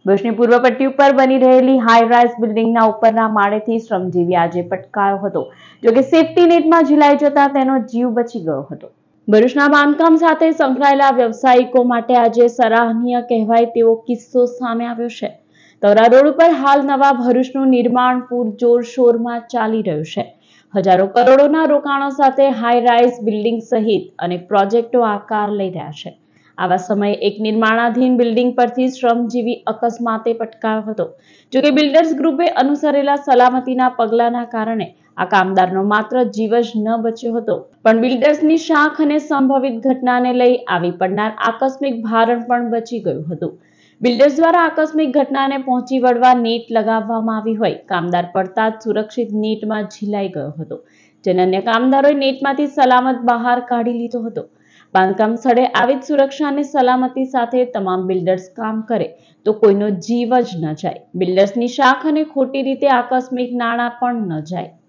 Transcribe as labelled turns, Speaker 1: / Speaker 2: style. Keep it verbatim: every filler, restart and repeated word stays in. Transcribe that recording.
Speaker 1: ભુજની પૂર્વ પટ્ટી ઉપર બની રહેલી હાઈ રાઇઝ બિલ્ડિંગના ઉપરના માળેથી શ્રમજીવી આજે પટકાયો હતો, જોકે સેફટી નેટમાં ઝીલાઈ જતા તેનો જીવ બચી ગયો હતો। ભરૂચના બાંધકામ સાથે સંકળાયેલા વ્યવસાયિકો માટે આજે સરાહનીય કહેવાય તેવો કિસ્સો સામે આવ્યો છે। તવરા રોડ ઉપર હાલ નવા ભરૂચનું નિર્માણ પૂરજોરશોરમાં ચાલી રહ્યું છે। હજારો કરોડોના રોકાણો સાથે હાઈ રાઇઝ બિલ્ડિંગ સહિત અનેક પ્રોજેક્ટો આકાર લઈ રહ્યા છે। આવા સમયે એક નિર્માણાધીન બિલ્ડિંગ પરથી શ્રમજીવી અકસ્માતે પટકાયો હતો, જોકે બિલ્ડર્સ ગ્રુપે અનુસરેલા સલામતીના પગલાંના કારણે આ કામદારનો માત્ર જીવ જ ન બચ્યો હતો, પણ બિલ્ડર્સની શાખ અને સંભવિત ઘટનાને લઈ આવી પડનાર આકસ્મિક ભારણ પણ બચી ગયું હતું। બિલ્ડર્સ દ્વારા આકસ્મિક ઘટનાને પહોંચી વળવા નેટ લગાવવામાં આવી હોય કામદાર પડતા જ સુરક્ષિત નેટમાં ઝીલાઈ ગયો હતો, જેને અન્ય કામદારોએ નેટમાંથી સલામત બહાર કાઢી લીધો હતો। બાંધકામ સ્થળે આવી જ સુરક્ષા અને સલામતી સાથે તમામ બિલ્ડર્સ કામ કરે તો કોઈનો જીવ જ ન જાય, બિલ્ડર્સની શાખ અને ખોટી રીતે આકસ્મિક નાણાં પણ ન જાય।